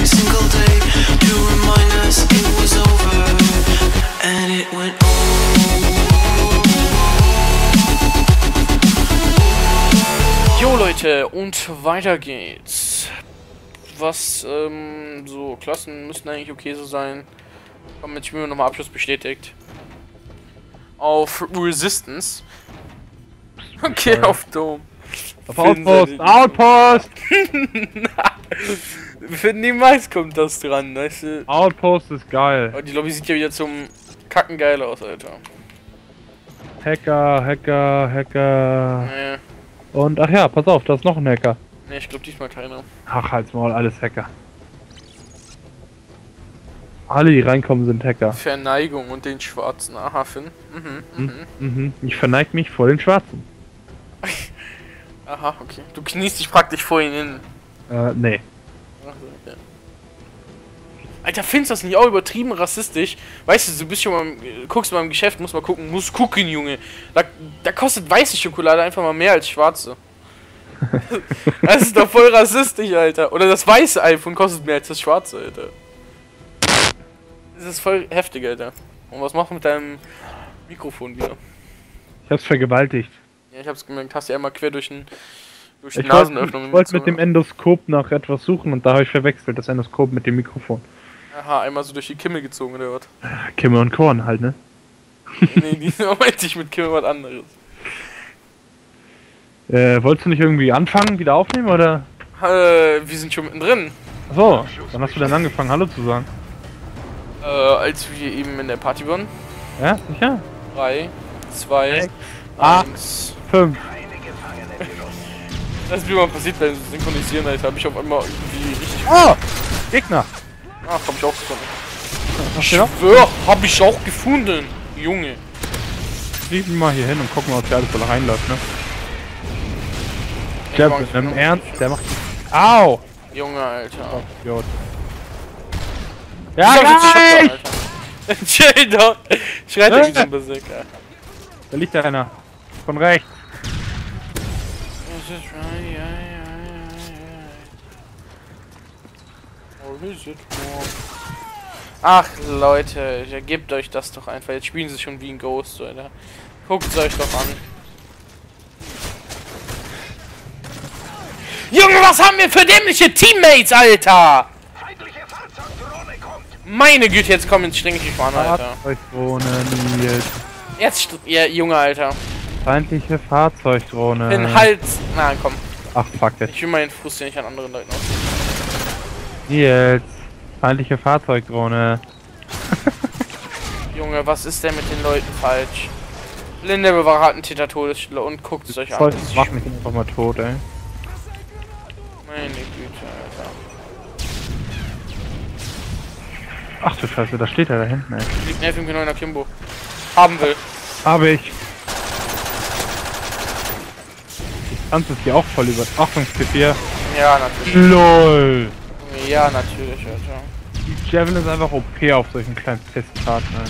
single day to remind us it was over, and it went Jo Leute, und weiter geht's. Was, so Klassen müssten eigentlich okay so sein. Komm, jetzt spielen wir nochmal Abschluss bestätigt. Auf Resistance. Okay, auf Dom. Auf Outpost! Outpost! Für niemals kommt das dran, weißt du? Outpost ist geil. Oh, die Lobby sieht ja wieder zum Kacken geil aus, Alter. Hacker, Hacker, Hacker. Nee, Und ach ja, pass auf, da ist noch ein Hacker. nee, ich glaube diesmal keiner. Ach, halt's Maul, alles Hacker. Alle, die reinkommen, sind Hacker. Verneigung und den Schwarzen. Aha, Finn. Ich verneig mich vor den Schwarzen. Aha, okay. Du kniest dich praktisch vor ihnen hin. Nee. Ach so, okay. Alter, findest du das nicht auch übertrieben rassistisch? Weißt du, du bist schon mal, guckst mal im Geschäft, musst mal gucken, musst gucken, Junge. Da kostet weiße Schokolade einfach mal mehr als schwarze. Das ist doch voll rassistisch, Alter. Oder das weiße iPhone kostet mehr als das schwarze, Alter. Das ist voll heftig, Alter. Und was machst du mit deinem Mikrofon wieder? Ich hab's vergewaltigt. Ja, ich hab's gemerkt, hast du ja einmal quer durch die Ich Nasenöffnung. wollte mit dem Endoskop nach etwas suchen und da habe ich verwechselt, das Endoskop mit dem Mikrofon. Aha, einmal so durch die Kimme gezogen, oder was? Kimme und Korn halt, ne? Nee, die meinte ich mit Kimme was anderes. Wolltest du nicht irgendwie anfangen, wieder aufnehmen, oder? Wir sind schon mittendrin. So, wann hast du denn angefangen, Hallo zu sagen? Als wir eben in der Party waren. Ja, sicher? 3, 2, 8, 1. 5. Das ist wie immer passiert beim Synchronisieren, Alter. Hab ich auf einmal irgendwie richtig. Oh! Gegner! Ach, hab ich auch gefunden. Hast du noch? Schwör, hab ich auch gefunden, Junge. Fliegen mal hier hin und gucken, ob hier alles voll reinläuft, ne? Ich Der mag mit es einem noch. Ernst, der macht. Au! Junge, Alter. Idiot. Ja, Ja, gleich! gleich! Chill doch! Schreit er wie so ein Berserker. Da liegt da einer. Von rechts. Ach Leute, ja, gebt euch das doch einfach. Jetzt spielen sie schon wie ein Ghost, Alter. Guckt es euch doch an. Junge, was haben wir für dämliche Teammates, Alter? Meine Güte, jetzt kommen ins Stinkig fahren, Alter. Fahrzeugdrohne, Nils. Jetzt, ja, Junge, Alter. Feindliche Fahrzeugdrohne. Den Hals. Na, komm. Ach, fuck it. Ich will meinen Frust ja nicht an anderen Leuten aus. Nils. Feindliche Fahrzeugdrohne. Junge, was ist denn mit den Leuten falsch? Blinde bewahrt einen Täter Todesstelle und guckt es euch an. Das ist Mach mich einfach mal tot, ey. Meine Güte, Alter. Ach du Scheiße, da steht er da hinten, ey. Liegt ein FMG9er Kimbo. Haben will. Habe ich. Die Tanz ist hier auch voll über. Achtung, C4. Ja, natürlich. LOL. Ja, natürlich, Alter. Die Javelin ist einfach OP auf solchen kleinen Testkarten, ey.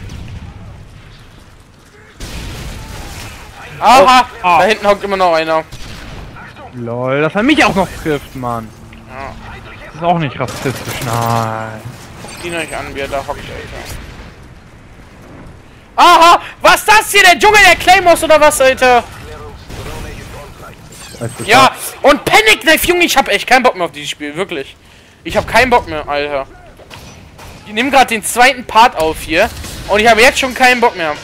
Aha! Oh, ah. Da hinten hockt immer noch einer. LOL, dass er mich auch noch trifft, Mann. Ja. Das ist auch nicht rassistisch, nein. Guckt ihn euch an, wie er da hockt, Alter. Aha! Was ist das hier? Der Dschungel der Claymores oder was, Alter? Ja! Und Panic Knife, Junge, ich hab echt keinen Bock mehr auf dieses Spiel, wirklich. Ich hab keinen Bock mehr, Alter. Ich nehme gerade den zweiten Part auf hier. Und ich habe jetzt schon keinen Bock mehr.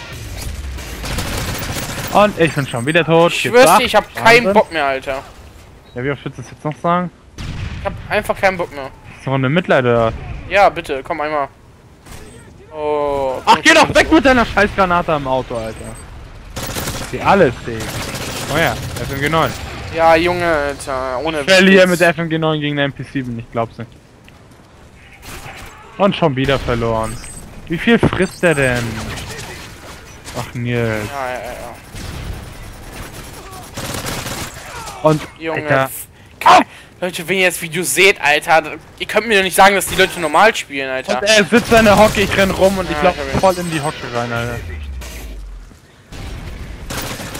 Und ich bin schon wieder tot. Ich schwör's dir, ich hab keinen Bock mehr, Alter. Ja, wie oft willst du das jetzt noch sagen? Ich hab einfach keinen Bock mehr. Ist doch eine Mitleid, oder? Ja, bitte, komm einmal. Oh. Ach, geh doch weg mit deiner Scheißgranate am Auto, Alter. Die alles, Digga. Oh ja, FMG 9. Ja, Junge, Alter, ohne Ich verliere mit der FMG 9 gegen den MP7, ich glaub's nicht. Und schon wieder verloren. Wie viel frisst der denn? Ach, Nils. Ja. Und, Junge. Alter. Leute, wenn ihr das Video seht, Alter, ihr könnt mir doch nicht sagen, dass die Leute normal spielen, Alter. Und er sitzt in der Hocke, ich renn rum und ich Ja, lauf ich hab ihn. voll in die Hocke rein, Alter.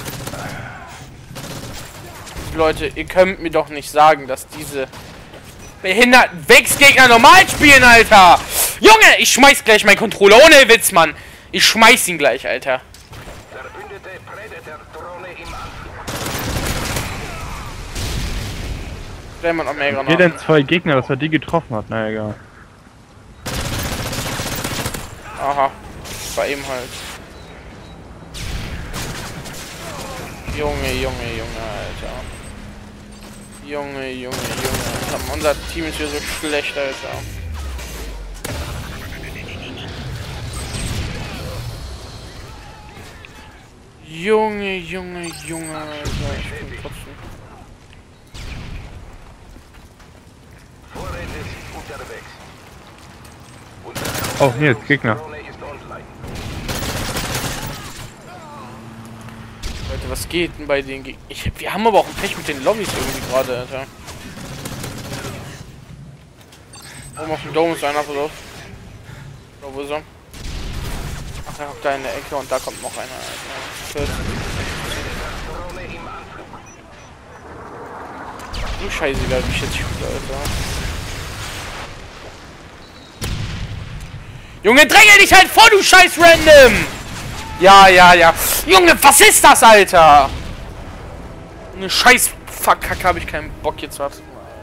Leute, ihr könnt mir doch nicht sagen, dass diese Behinderten Wegsgegner normal spielen, Alter! Junge, ich schmeiß gleich meinen Controller, ohne Witz, Mann! Ich schmeiß ihn gleich, Alter. Stell mal noch mehr Granaten. Hier denn 2 Gegner, dass er die getroffen hat, na egal. Aha, bei ihm halt. Junge, Alter. Junge. Alter. Unser Team ist hier so schlecht, Alter. Junge, Alter. Ich bin kotzen. Oh, hier ist Gegner. Leute, was geht denn bei den Gegnern? Wir haben aber auch ein Pech mit den Lobbys irgendwie gerade, Alter. Oben auf dem Dome ist einer, pass auf. Wo ist er? Ach, er hockt da in der Ecke und da kommt noch einer, Alter. Du Scheißegal, wie ich jetzt spiele, Alter. Junge, dränge dich halt vor, du Scheiß Random! Ja. Junge, was ist das, Alter? Eine Scheiß Verkacke, habe ich keinen Bock jetzt was.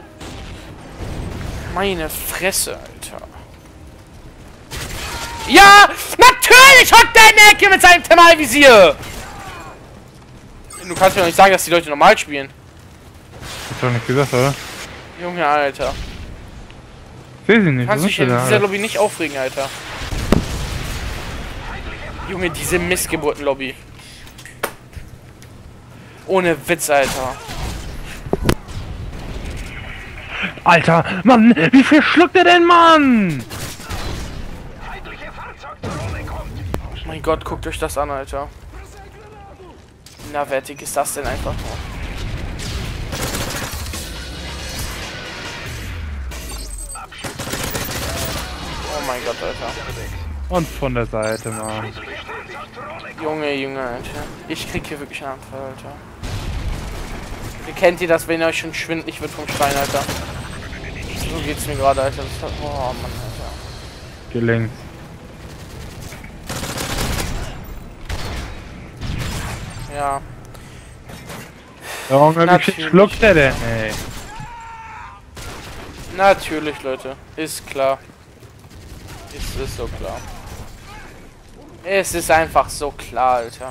Meine Fresse, Alter. Ja, natürlich hockt der in der Ecke mit seinem Thermalvisier! Du kannst mir doch nicht sagen, dass die Leute normal spielen. Hast du doch nicht gesagt, oder? Junge, Alter. Seh sie nicht. Kannst Was dich ist in denn dieser da? Lobby nicht aufregen, Alter. Junge, diese Missgeburten-Lobby. Ohne Witz, Alter. Alter, Mann, wie viel schluckt er denn, Mann? Mein Gott, guckt euch das an, Alter. Na, wertig ist das denn einfach nur? Oh mein Gott, Alter. Und von der Seite, Mann. Junge, Alter. Ich krieg hier wirklich einen Anfall, Alter. Wie kennt ihr das, wenn ihr euch schon schwindelig wird vom Schreien, Alter? So geht's mir gerade, Alter. Das hat, oh Mann, Alter. Gelingt. Ja. Junge, wie viel Natürlich. schluckt er denn, ey? Natürlich, Leute. Ist klar. Es ist so klar. Es ist einfach so klar, Alter.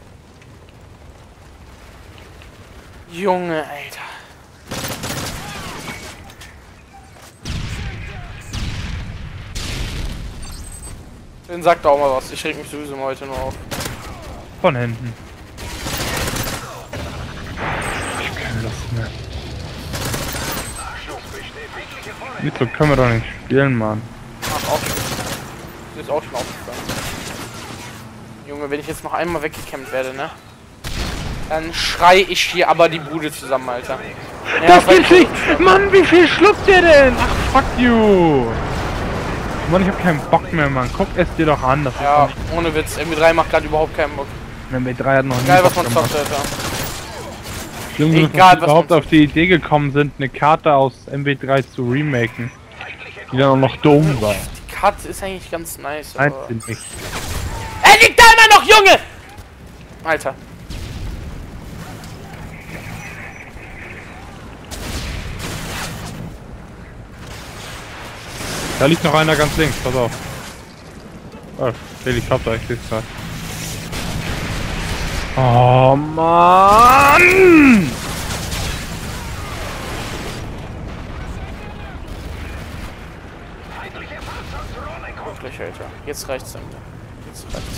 Junge, Alter. Dann sagt auch mal was. Ich reg mich sowieso mal heute nur auf. Von hinten. Ich hab keine Lust mehr. Wieso können wir doch nicht spielen, Mann? Ach, auch schon. Das ist auch schon aufgefallen. Junge, wenn ich jetzt noch einmal weggekämmt werde, ne? Dann schrei ich hier aber die Bude zusammen, Alter. Ja, Das gibt's nicht! Mann, wie viel schluckt der denn? Ach, fuck you! Mann, ich hab keinen Bock mehr, Mann. Guck es dir doch an. Das Ja, ist ohne Witz. MB3 macht gerade überhaupt keinen Bock. doch nicht... MB3 hat noch nie Egal, was Bock man gemacht. zockt, Alter. Junge, Egal, dass was überhaupt man auf die Idee gekommen sind, eine Karte aus MB3 zu remaken. Die dann auch noch dumm war. Die Karte ist eigentlich ganz nice, Nein, aber... sind nicht. Er liegt da immer noch, Junge! Alter. Da liegt noch einer ganz links, pass auf. Oh, Helikopter, ich seh's grad. Oh Mann! Wirklich, Alter. Jetzt reicht's dann. Jetzt reicht's.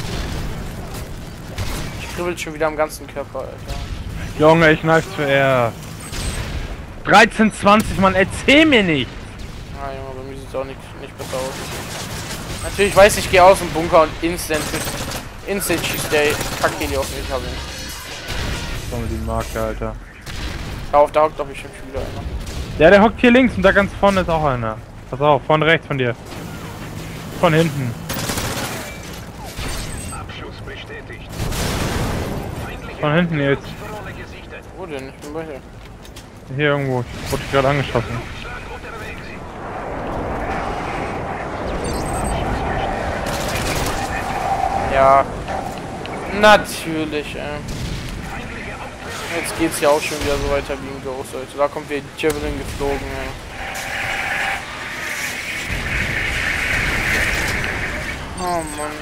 Ich kribbel schon wieder am ganzen Körper, Alter. Junge, ich kneif zuerst. 13:20, Mann, erzähl mir nicht! Ah, Junge, bei mir sieht's auch nicht besser aus. Natürlich weiß ich, gehe aus dem Bunker und instant schießt der Kackheli auf mich, hab ich. Schau mal die Marke, Alter. Schau auf, da hockt doch bestimmt schon wieder einer. Ja, der hockt hier links und da ganz vorne ist auch einer. Pass auf, vorne rechts von dir. Von hinten. Von hinten jetzt. Wo denn? Ich bin bei dir. Hier irgendwo. Ich wurde gerade angeschossen. Ja. Natürlich, Jetzt geht's ja auch schon wieder so weiter wie im Ghost, Leute. Da kommt wieder Javelin geflogen, Oh Mann.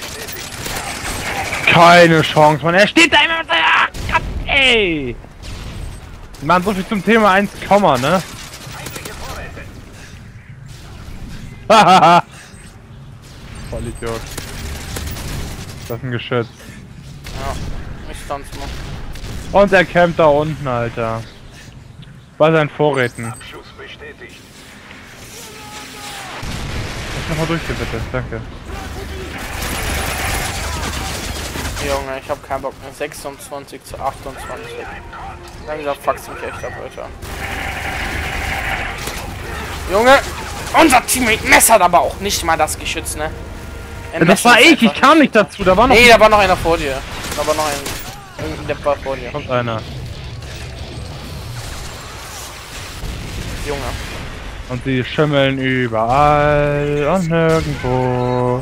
Keine Chance, Mann. Er steht da immer mit seiner Katze, ey! Mann, so viel zum Thema 1, ne? Hahaha! Vollidiot. Das ist ein Geschütz. Ja, ich tanz mal. Und er campt da unten, Alter. Bei seinen Vorräten. Lass mal durch hier bitte, danke. Junge, ich hab keinen Bock mehr. 26 zu 28. Langsam fuckst mich echt ab, Alter. Junge! Unser Teammate messert aber auch nicht mal das Geschütz, ne? Das war ich kam nicht dazu, da war noch... Nee, da war noch einer vor dir. Da war noch ein... Irgendein Depp war vor dir. Kommt einer. Junge. Und sie schimmeln überall und nirgendwo.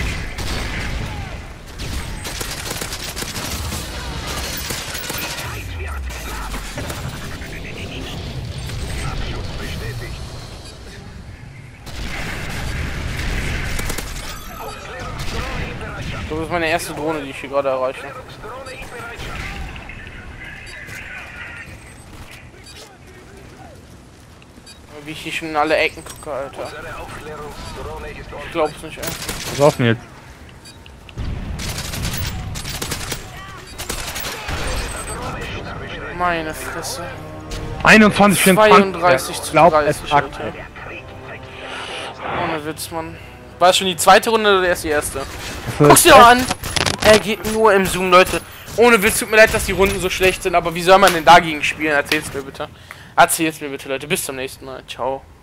Das ist meine erste Drohne, die ich hier gerade erreiche. Wie ich hier schon in alle Ecken gucke, Alter. Ich glaub's nicht, ey. Was auf denn jetzt? Meine Fresse. 21, 32 zu glaub 30, es Alter. Ohne Witz, Mann. War es schon die zweite Runde oder erst die erste? Guck's dir doch an! Er geht nur im Zoom, Leute. Ohne Witz, tut mir leid, dass die Runden so schlecht sind, aber wie soll man denn dagegen spielen? Erzähl's mir bitte. Erzähl's mir bitte, Leute. Bis zum nächsten Mal. Ciao.